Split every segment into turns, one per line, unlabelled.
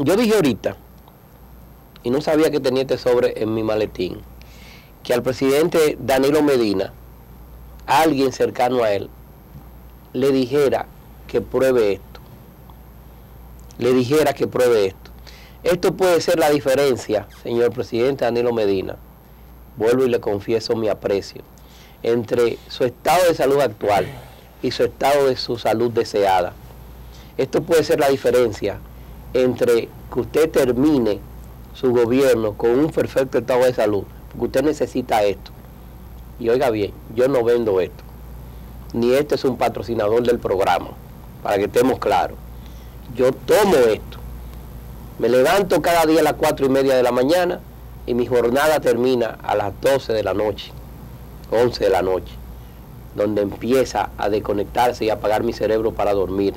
Yo dije ahorita, y no sabía que tenía este sobre en mi maletín, que al presidente Danilo Medina, alguien cercano a él, le dijera que pruebe esto. Le dijera que pruebe esto. Esto puede ser la diferencia, señor presidente Danilo Medina, vuelvo y le confieso mi aprecio, entre su estado de salud actual y su estado de su salud deseada. Esto puede ser la diferencia entre que usted termine su gobierno con un perfecto estado de salud, porque usted necesita esto. Y oiga bien, yo no vendo esto, ni este es un patrocinador del programa, para que estemos claros. Yo tomo esto, me levanto cada día a las 4:30 de la mañana y mi jornada termina a las 12 de la noche, 11 de la noche, donde empieza a desconectarse y a apagar mi cerebro para dormir.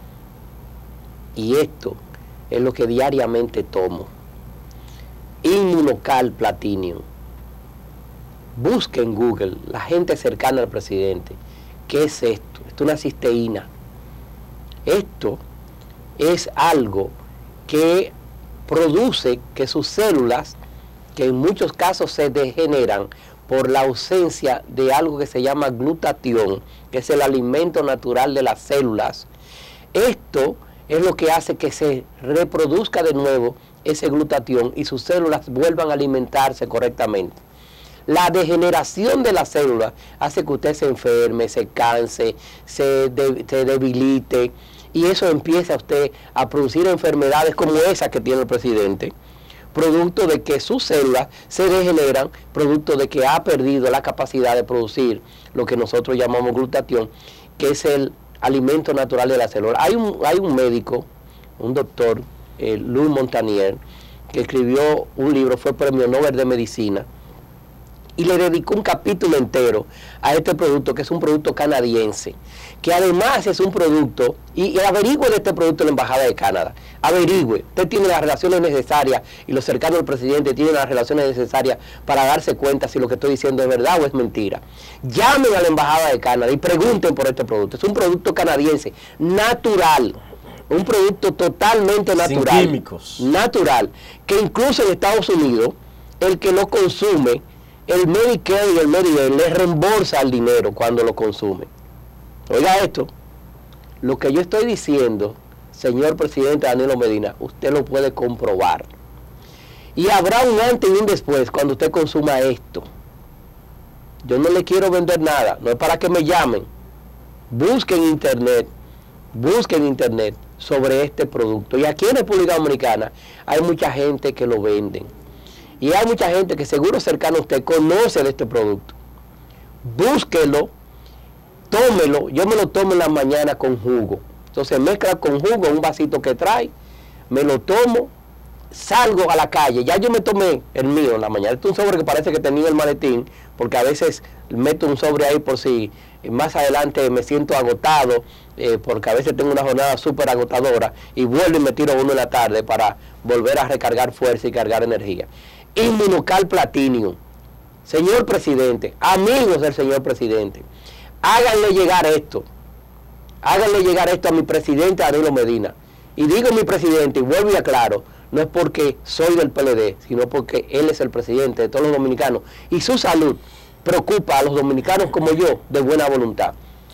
Y esto es lo que diariamente tomo. Inmunocal Platinum. Busque en Google la gente cercana al presidente. ¿Qué es esto? Esto es una cisteína. Esto es algo que produce que sus células, que en muchos casos se degeneran por la ausencia de algo que se llama glutatión, que es el alimento natural de las células. Esto es lo que hace que se reproduzca de nuevo ese glutatión y sus células vuelvan a alimentarse correctamente. La degeneración de las células hace que usted se enferme, se canse, se debilite, y eso empieza a usted a producir enfermedades como esa que tiene el presidente, producto de que sus células se degeneran, producto de que ha perdido la capacidad de producir lo que nosotros llamamos glutatión, que es el alimento natural de la célula. Hay un médico, un doctor, Louis Montagnier, que escribió un libro, fue premio Nobel de Medicina, y le dedicó un capítulo entero a este producto, que es un producto canadiense, que además es un producto, y averigüe de este producto en la Embajada de Canadá, averigüe, usted tiene las relaciones necesarias, y los cercanos del presidente tienen las relaciones necesarias para darse cuenta si lo que estoy diciendo es verdad o es mentira. Llamen a la Embajada de Canadá y pregunten por este producto. Es un producto canadiense, natural, un producto totalmente natural,
sin químicos,
natural, que incluso en Estados Unidos, el que lo consume, el Medicare y el Medicare le reembolsa el dinero cuando lo consume. Oiga esto, lo que yo estoy diciendo, señor presidente Danilo Medina, usted lo puede comprobar. Y habrá un antes y un después cuando usted consuma esto. Yo no le quiero vender nada, no es para que me llamen. Busquen en internet sobre este producto. Y aquí en República Dominicana hay mucha gente que lo venden. Y hay mucha gente que seguro cercano a usted conoce de este producto. Búsquelo, tómelo. Yo me lo tomo en la mañana con jugo. Entonces mezcla con jugo un vasito que trae, me lo tomo, salgo a la calle. Ya yo me tomé el mío en la mañana. Este es un sobre que parece que tenía en el maletín, porque a veces meto un sobre ahí por si más adelante me siento agotado, porque a veces tengo una jornada súper agotadora, y vuelvo y me tiro uno en la tarde para volver a recargar fuerza y cargar energía. Inmunocal Platinum. Señor presidente, amigos del señor presidente, háganle llegar esto a mi presidente Danilo Medina. Y digo mi presidente, y vuelvo y aclaro, no es porque soy del PLD, sino porque él es el presidente de todos los dominicanos, y su salud preocupa a los dominicanos como yo, de buena voluntad.